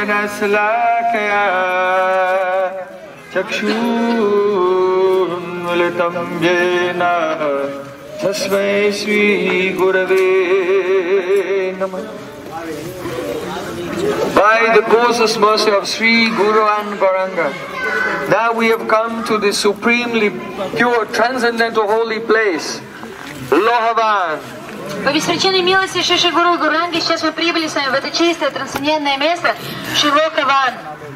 Salakaya Chakshunmilitam Jena Tasmai Sri Gurave Namah. By the closest mercy of Sri Guru and Gauranga, now we have come to the supremely pure, transcendental holy place, Lohavan. По беспричинной милости Шиши Гуру Гуранги сейчас мы прибыли с вами в это чистое, трансцендентное место Шилокаван.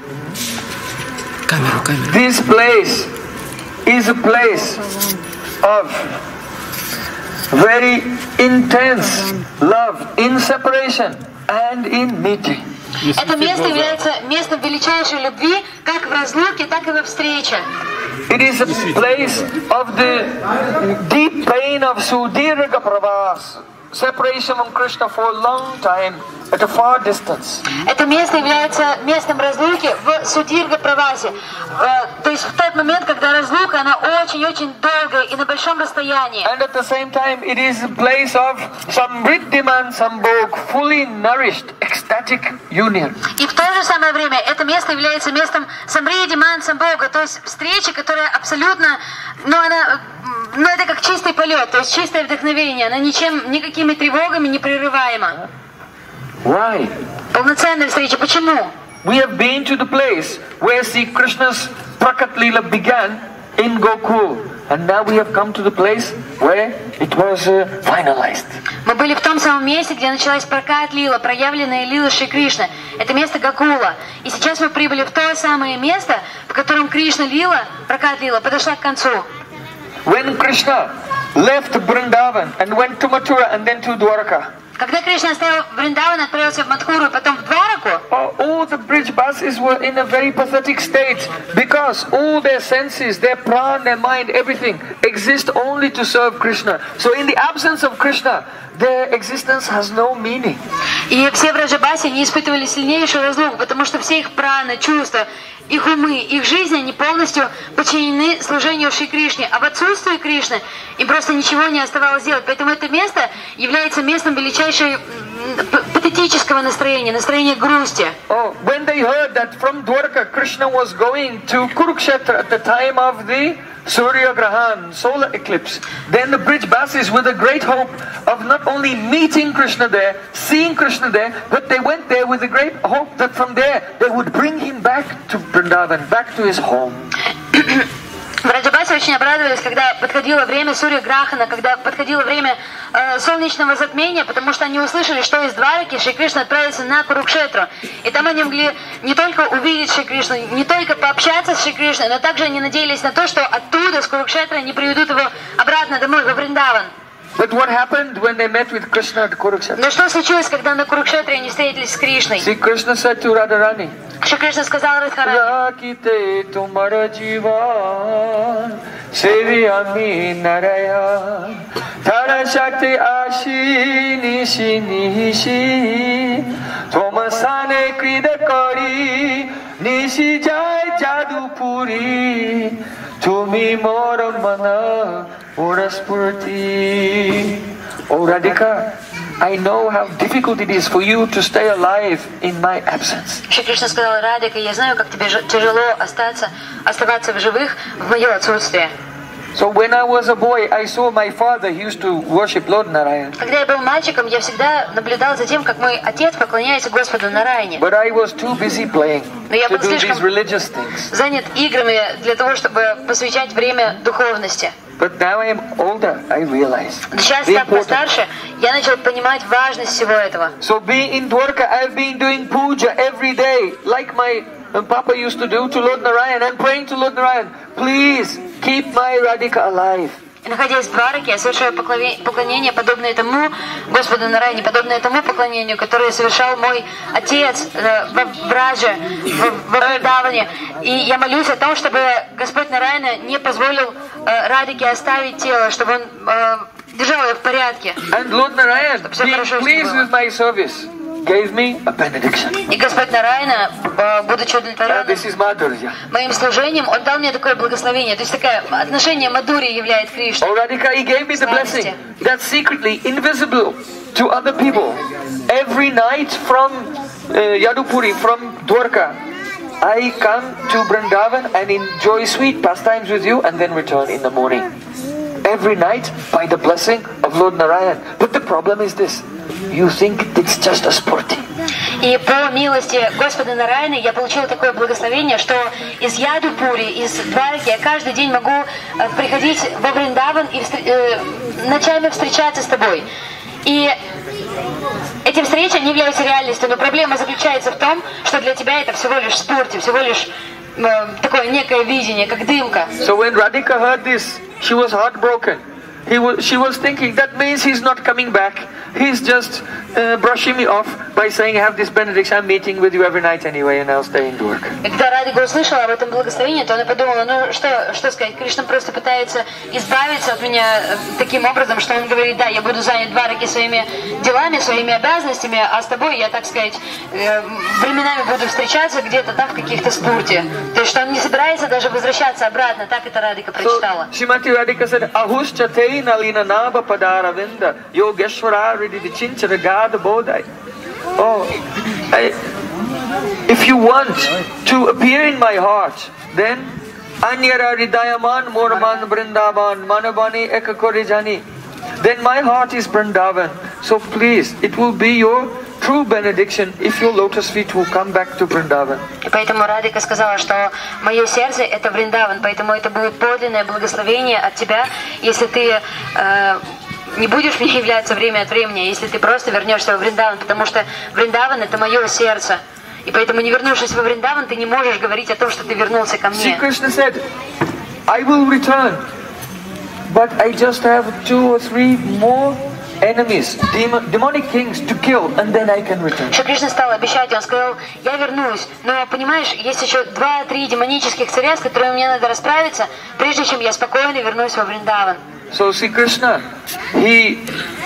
This place is a place of very intense love in separation and in meeting. Это место является местом величайшей любви, как в разлуке, так и во встрече. It is a place of the deep pain of Sudirga Pravas, separation from Krishna for a long time at a far distance. Это место является местом разлуки в Судирга Правасе. То есть в тот момент, когда разлука, она очень-очень долгая и на большом расстоянии. And at the same time, it is a place of Samriddhiman Sambhog, fully nourished, ecstatic union. И в то же самое время это место является местом Самридhi Ман Самбога, то есть встречи, которая абсолютно, это как чистый полет, то есть чистое вдохновение, она никакими тревогами не прерываема. Why? Полноценная встреча. Почему? We have been to the place where Sri Krishna's Prakat Leela began in Gokul, and now we have come to the place where it was finalized. Мы были в том самом месте, где началась Пракат Лила, проявленная Лила Шри Кришны. Это место Гокула. И сейчас мы прибыли в то самое место, в котором Кришна Лила, Пракат Лила, подошла к концу. When Krishna left Vrindavan and went to Mathura and then to Dwarka, когда Кришна оставил Вриндаван, отправился в Мадхуру и потом в Двараку, all the Brijbasis were in a very pathetic state because all their senses, their prana, their mind, everything exist only to serve Krishna. So in the absence of Krishna, their existence has no meaning. И все Браджабаси не испытывали сильнейшую разлуку, потому что все их праны, чувства, их умы, их жизни, они полностью подчинены служению Шри Кришне. А в отсутствии Кришны им просто ничего не оставалось делать. Поэтому это место является местом величайшего патетического настроения, настроения грусти. When they heard that from Dwarka Krishna was going to Kurukshetra at the time of the Surya Grahan, solar eclipse, then the Brijbasis, with a great hope of not only meeting Krishna there, seeing Krishna there, but they went there with a great hope that from there they would bring him back to Vrindavan, back to his home. Браджабаси очень обрадовались, когда подходило время Сурья Грахана, когда подходило время солнечного затмения, потому что они услышали, что из Двараки Шри Кришна отправится на Курукшетру. И там они могли не только увидеть Шри Кришну, не только пообщаться с Шри Кришной, но также они надеялись на то, что оттуда, с Курукшетры, они приведут его обратно домой, во Вриндаван. But what happened when they met with Krishna at Kurukshetra? Но что случилось, когда на Курукшетре они встретились с Кришной? See, Krishna said to Radharani, Шри Кришна сказал Радхарани, Rakite tumara jivan, sevyami naraya, tara shakti ashi nishi nishi, tomasane kridakari, nishi jai jadupuri, tumi mora mana uraspurti. Oh Radhika, I know how difficult it is for you to stay alive in my absence. Шри Кришна сказал: Радика, я знаю, как тебе тяжело оставаться в живых в мое отсутствие. So when I was a boy, I saw my father. He used to worship Lord Narayan. Когда я был мальчиком, я всегда наблюдал за тем, как мой отец поклоняется Господу Нараяне. But I was too busy playing to do these religious things. Занят играми для того, чтобы посвящать время духовности. But now I am older, I realize. Сейчас, став постарше, я начал понимать важность всего этого. So being in Dwarka, I've been doing puja every day, like my Papa used to do to Lord Narayan, and praying to Lord Narayan, please keep my Radhika alive. И находясь в Двараке, я совершаю поклонение, подобное тому Господу Нараяне, подобное тому поклонению, которое совершал мой отец в Брадже, в Вриндаване. И я молюсь о том, чтобы Господь Нараяна не позволил Радике оставить тело, чтобы он держал ее в порядке. And Lord Narayan, being pleased with my service, gave me a benediction. И Господь Нараяна, будучи удовлетворенным моим служением, Он дал мне такое благословение. То есть такое отношение Мадхури являет Кришна. Oh Radhika, He gave me the blessing that's secretly invisible to other people. Every night from Yadupuri from Dwarka, I come to Vrindavan and enjoy sweet pastimes with you and then return in the morning. Every night by the blessing of Lord Narayan. But the problem is this. You think it's just a spurti. И по милости Господа Нараяны я получила такое благословение, что из Ядупури, из Двараки я каждый день могу приходить во Вриндаван и ночами встречаться с тобой. И эти встречи не являются реальностью, но проблема заключается в том, что для тебя это всего лишь спорти, всего лишь такое некое видение, как дымка. So when Radhika heard this, she was heartbroken. She was thinking that means he's not coming back. He's just brushing me off by saying, "Have this benediction. I'm meeting with you every night anyway, and I'll stay in Dwarka." И когда Радика услышала об этом благословении, то она подумала, ну что сказать, Кришна просто пытается избавиться от меня таким образом, что он говорит, да, я буду занят Двараки своими делами, своими обязанностями, а с тобой я, так сказать, временами буду встречаться где-то там в каких-то спурте. То есть, что он не собирается даже возвращаться обратно, так это Радика прочитала. So, Srimati Radhika said, "Ahuschate nalina naba padaravinda yogeshwara ridichinchara gada bodai." Oh, if you want to appear in my heart, then Anyara Ridayaman Moraman Vrindavan Manabani Ekakorijani. Then my heart is Vrindavan. So please, it will be your true benediction if your lotus feet will come back to Vrindavan. И поэтому Радика сказала, что мое сердце это Вриндаван, поэтому это будет подлинное благословение от тебя, если ты не будешь мне являться время от времени, если ты просто вернешься во Вриндаван, потому что Вриндаван это мое сердце. И поэтому, не вернувшись во Вриндаван, ты не можешь говорить о том, что ты вернулся ко мне. See, Krishna said, I will return, but I just have 2 or 3 more enemies, demonic kings to kill, and then I can return. Что Кришна стал обещать, он сказал, я вернусь, но понимаешь, есть еще 2-3 демонических царя, с которыми мне надо расправиться, прежде чем я спокойно вернусь во Вриндаван. So see Krishna, the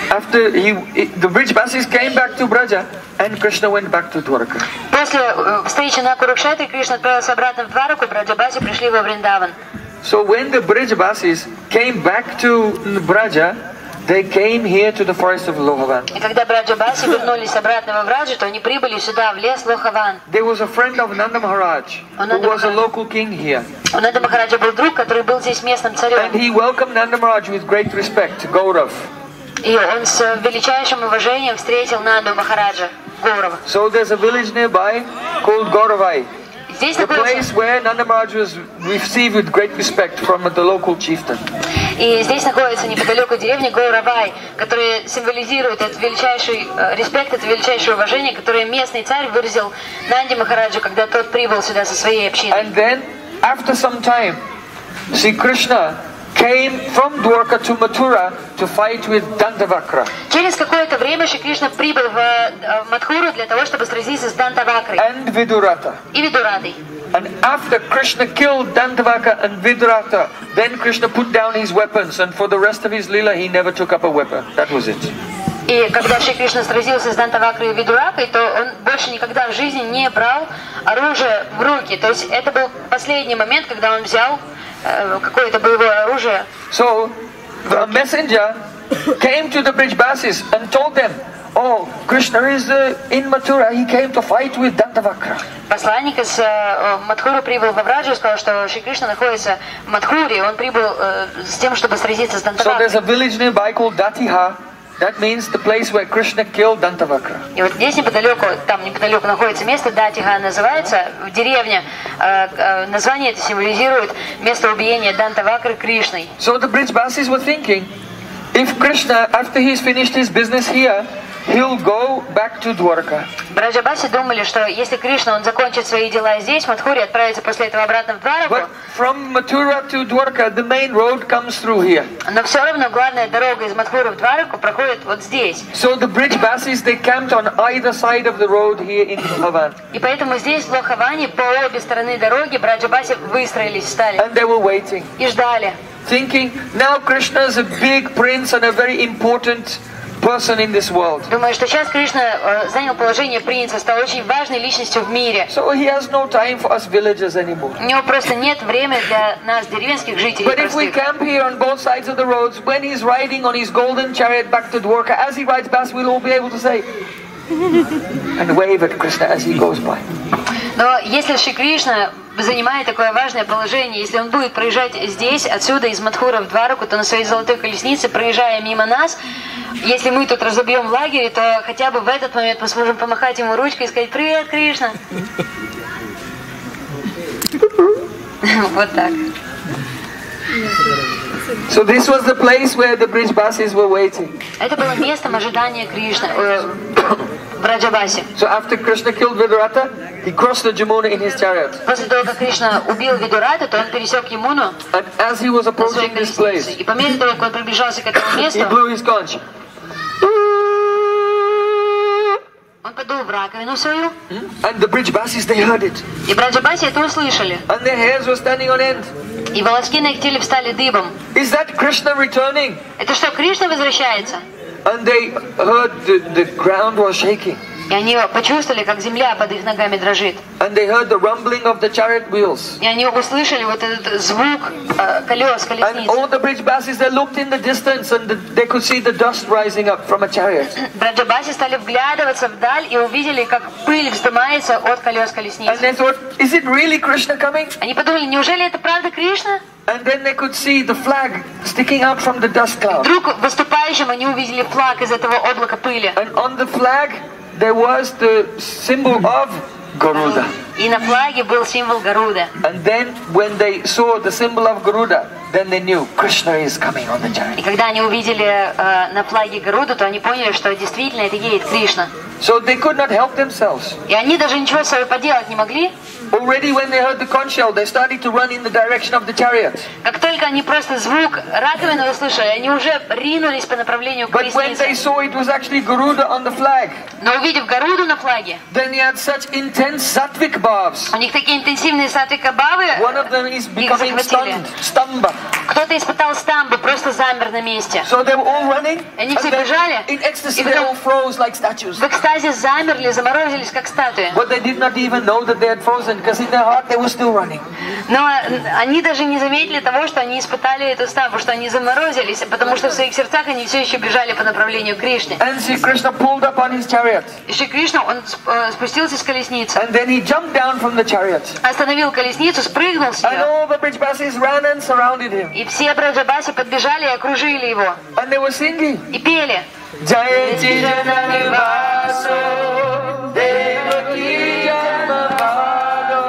Brijbasis came back to Braja and Krishna went back to Dwarka. После встречи на Курукшетре Кришна отправился обратно в Двараку, Браджабаси пришли во Вриндаван. So when the Brijbasis came back to Braja, they came here to the forest of Lohavan. И когда Браджабаси вернулись обратно во Браджу, то они прибыли сюда, в лес Лохаван. There was a friend of Nanda Maharaj, who was a local king here. У Нанда Махараджа был друг, который был здесь местным царем. And he welcomed Nanda Maharaj with great respect, Gaurav. И он с величайшим уважением встретил Нанду Махараджа, Гаурава. So there's a village nearby called Gauravai. Здесь The place where Nanda Maharaj was received with great respect from the local chieftain. И здесь находится неподалеку деревня Гауравай, которая символизирует этот величайший респект, это величайшее уважение, которое местный царь выразил Нанде Махараджу, когда тот прибыл сюда со своей общиной. And then, after some time, Sri Krishna came from Dwarka to Mathura to fight with Dantavakra. Через какое-то время Шри Кришна прибыл в Мадхуру для того, чтобы сразиться с Дантавакрой And Vidurata. и Видуратой. And after Krishna killed Dantavaka and Vidurata, then Krishna put down his weapons, and for the rest of his lila, he never took up a weapon. That was it. И когда Шри Кришна сразился с Дантавакрой и Видуракой, то он больше никогда в жизни не брал оружие в руки. То есть это был последний момент, когда он взял какое-то боевое оружие. So the messenger came to the Brijbasis and told them, "Oh, Krishna is in Mathura. He came to fight with Dantavakra." Посланник из Мадхуры прибыл во Враджу и сказал, что Шри Кришна находится в Мадхуре, он прибыл с тем, чтобы сразиться с So Дантавакрой. there's a village nearby called Datiha. That means the place where Krishna killed Dantavakra. И вот здесь неподалеку, там неподалеку находится место, Датиха называется, в деревне. Название это символизирует место убиения Дантавакры Кришной. So the Brijbasis were thinking, if Krishna, after he's finished his business here, he'll go back to Dwarka. Браджабаси думали, что если Кришна, он закончит свои дела здесь, в Мадхуре, отправится после этого обратно в Двараку. But from Mathura to Dwarka, the main road comes through here. Но все равно главная дорога из Мадхуры в Двараку проходит вот здесь. So the Brijbasis, they camped on either side of the road here in Lohavan. И поэтому здесь, в Лохаване, по обе стороны дороги Браджабаси выстроились, встали And they were waiting, и ждали. thinking, now Krishna is a big prince and a very important person in this world. Думаю, что сейчас Кришна занял положение принца, стал очень важной личностью в мире. So he has no time for us villagers anymore. У него просто нет времени для нас, деревенских жителей. But if we camp here on both sides of the roads, when he's riding on his golden chariot back to Dwarka, as he rides past, we'll all be able to say, and wave at Krishna as he goes by. Но если Шри Кришна занимает такое важное положение, если он будет проезжать здесь, отсюда, из Мадхура в Двараку, то на своей золотой колеснице, проезжая мимо нас, если мы тут разобьем в лагере, то хотя бы в этот момент мы сможем помахать ему ручкой и сказать: «Привет, Кришна!» Вот так. So this was the place where the Brijbasis were waiting. Это было местом ожидания Кришны в Браджабасе. So after Krishna killed Viduratha, he crossed the Jamuna in his chariot. После того, как Кришна убил Видурата, то он пересек Ямуну And as he was на своей approaching this колеснице. place, И по мере того, как он приближался к этому he месту, blew his conch. он подул в раковину свою, And the Brijbasis, they heard it. и Браджабаси это услышали. And their hairs were standing on end. И волоски на их теле встали дыбом. Is that Krishna returning? Это что, Кришна возвращается? And they heard the ground was shaking. И они почувствовали, как земля под их ногами дрожит. And they heard the rumbling of the chariot wheels. И они услышали вот этот звук колес, And колесниц. all the Brijbasis, they looked in the distance and they could see the dust rising up from a chariot. Браджабаси стали вглядываться вдаль и увидели, как пыль вздымается от колес колесниц. And they thought, is it really Krishna coming? Они подумали, неужели это правда Кришна? And then they could see the flag sticking out from the dust cloud. Вдруг выступающим они увидели флаг из этого облака пыли. And on the flag, there was the symbol of Garuda. И на флаге был символ Гаруда. And then when they saw the symbol of Garuda, then they knew Krishna is coming on the И chariot. когда они увидели на флаге Гаруду, то они поняли, что действительно это едет Кришна. So they could not help themselves. И они даже ничего с собой поделать не могли. Already when they heard the conch shell, they started to run in the direction of the chariot. Как только они просто звук раковины услышали, они уже ринулись по направлению к But when they колеснице. saw it was actually Garuda on the flag, Но увидев Гаруду на флаге, then he had such intense sattvic bhavs. у них такие интенсивные сатвика-бхавы, One of them is их becoming захватили. stamba. Кто-то испытал стамбу, просто замер на месте. So they were all running, Они and все then бежали, in ecstasy и they вдруг all froze like statues. в экстазе замерли, заморозились, как статуи. But they did not even know that they had frozen, because in their heart they were still running. Но они даже не заметили того, что они испытали эту стамбу, что они заморозились, потому что в своих сердцах они все еще бежали по направлению к Кришне. And Sri Krishna pulled up on his chariot, И Шри Кришна, он спустился с колесницы, and then he jumped down from the chariot. остановил колесницу, спрыгнул с And нее. all the Brijbasis ran and surrounded him. И все Браджабаси подбежали и окружили его. And they were singing. И пели. Jayanti Janani Vaso, Devaki Janavado,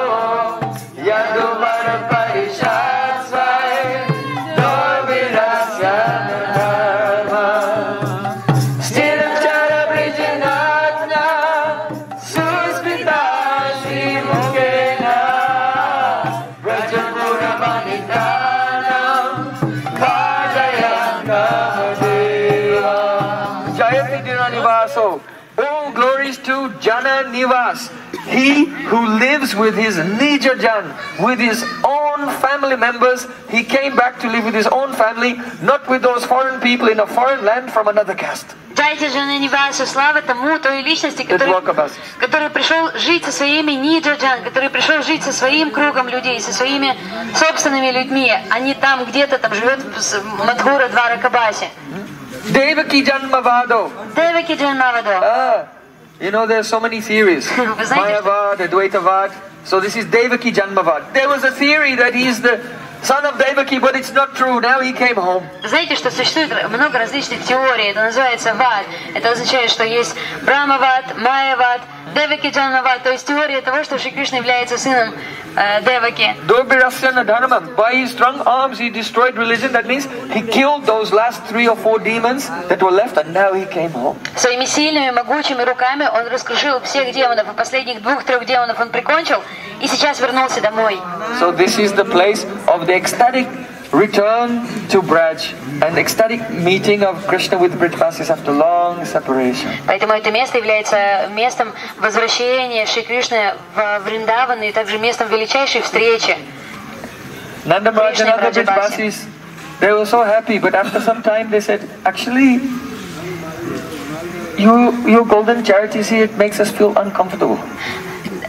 Yaduvara Parishatsvai, Dovirasana Dharma, Sthirachara Brijinatna, Suspita Shri Mukena, Brajapura Manitanam, Bhajayanga Deva. Jayati Jananivaso. All glories to Jana Nivas. He who lives with his Nija Jan, with his own family members, he came back to live with his own family, not with those foreign people in a foreign land from another caste. Дайте же на Нивасу слава тому, той личности, который пришел жить со своими Ниджаджан, который пришел жить со своим кругом людей, со своими собственными людьми, а не там где-то там живет в Мадхура Дваракабасе. Devaki Janmavado. Деваки Джанмавадо. You know, there's so many theories. Вы знаете, Mayavad, Advaitavad. So this is Devaki Janmavad. There was a theory that he's the son of Devaki, but it's not true. Now he came home. знаете, что существует много различных теорий. Это называется вад. Это означает, что есть Брамавад, Майявад, Деваки Джанмавад. То есть теория того, что Шри Кришна является сыном Деваки. Dobirasyana Dharmam. By his strong arms he destroyed religion. That means he killed those last 3 or 4 demons that were left, and now he came home. Своими сильными, могучими руками он раскрушил всех демонов, и последних 2-3 демонов он прикончил, и сейчас вернулся домой. So this is the place of the ecstatic return to Braj, an ecstatic meeting of Krishna with Brijbasis after long separation. Поэтому это место является местом возвращения Шри Кришны в Вриндаван и также местом величайшей встречи. Nanda Maharaj and other Krishna and Brijbasis, they were so happy, but after some time they said, actually, your golden chariot, you see, it makes us feel uncomfortable.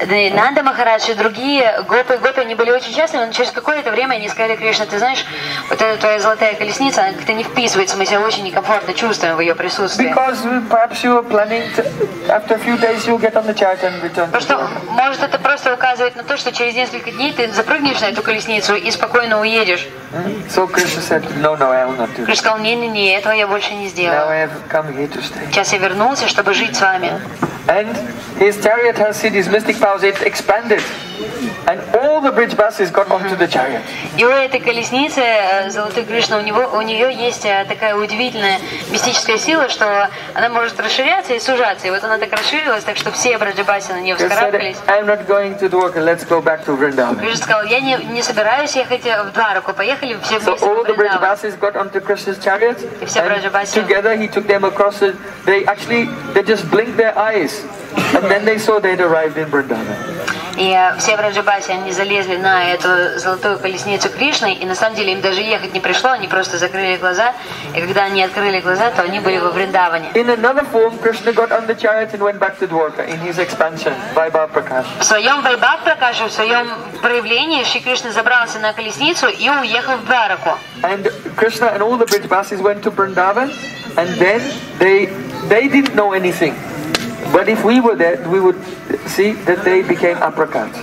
Нанда Махарадж и другие гопы, они были очень счастливы, но через какое-то время они сказали: Кришна, ты знаешь, вот эта твоя золотая колесница, она как-то не вписывается, мы себя очень некомфортно чувствуем в ее присутствии. Because perhaps you are planning to, after a few days you'll get on the chariot and return. Потому что, может, это просто указывает на то, что через несколько дней ты запрыгнешь на эту колесницу и спокойно уедешь. So Krishna said, no, I will not do Кришна that. сказал: не, этого я больше не Now сделаю. I have come here to stay. Сейчас я вернулся, чтобы жить с вами. And his chariot has seen his mystic powers, it expanded. And all the bridge buses got onto the chariot. И у этой колесницы Золотой Кришны, у нее есть такая удивительная мистическая сила, что она может расширяться и сужаться. И вот она так расширилась, так что все браджабаси на нее He said, вскарабкались. I'm not going to Dwarka, let's go back to Vrindavan. Кришна сказал: я не собираюсь ехать в Двараку, поехали все So вместе all в the bridge Вриндаван. buses got onto Krishna's chariot, все and браджабаси. together he took them across it. They just blinked their eyes, and then they saw they'd arrived in Vrindavan. И все браджабаси, они залезли на эту золотую колесницу Кришны, и на самом деле им даже ехать не пришло, они просто закрыли глаза, и когда они открыли глаза, то они были во Вриндаване. In another form, Krishna got on the chariot and went back to Dwarka in his expansion, Vaibhav Prakash. В своем Вайбхав Пракаше, в своем проявлении, Шри Кришна забрался на колесницу и уехал в Двараку. And Krishna and all the bridge buses went to Vrindavan, and then they didn't know anything. But if we were there, we would see that they became apricot.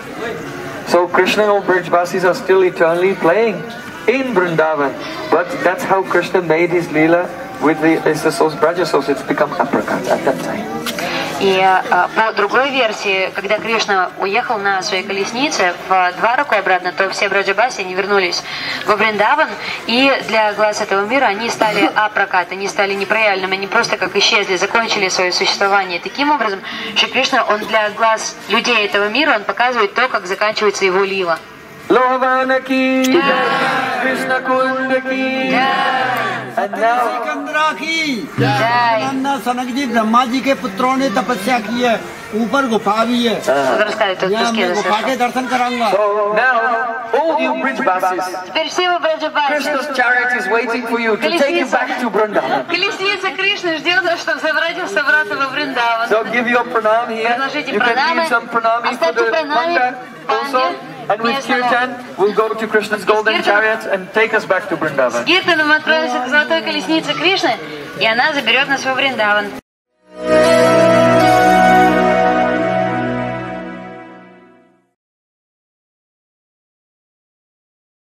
So Krishna and all bridge buses are still eternally playing in Vrindavan. But that's how Krishna made his Leela with the souls, Braja souls. It's become apricot at that time. И по другой версии, когда Кришна уехал на своей колеснице в Двараку обратно, то все браджабаси, они вернулись во Вриндаван, и для глаз этого мира они стали апракат, они стали непроявленными, они просто как исчезли, закончили свое существование. Таким образом, Шри Кришна, он для глаз людей этого мира, он показывает то, как заканчивается его лила. Lohavana ki jai, Krishna Kunda ki jai. And now, Sikandra की Jai. Nanda सनक जी ब्रह्मा जी के पुत्रों ने तपस्या की है ऊपर गुफा भी है Он рассказывает, тот, кто यहाँ मैं गुफा के слышал. दर्शन कराऊंगा so now, all you bridge buses, Теперь все вы браджабаси. Krishna's chariot is waiting for you to take you back to Vrindavan. Колесница Кришны ждет, чтобы забрать вас обратно во Вриндаван. So give your pranam here. Предложите You can пранамы. give some pranami for Оставьте the пранами Manda also. Панде. And with Kirtan, we'll go to Krishna's golden Kirtan. chariot and take us back to Vrindavan. Киртаном мы отправимся к золотой колеснице Кришны, и она заберет нас во Вриндаван.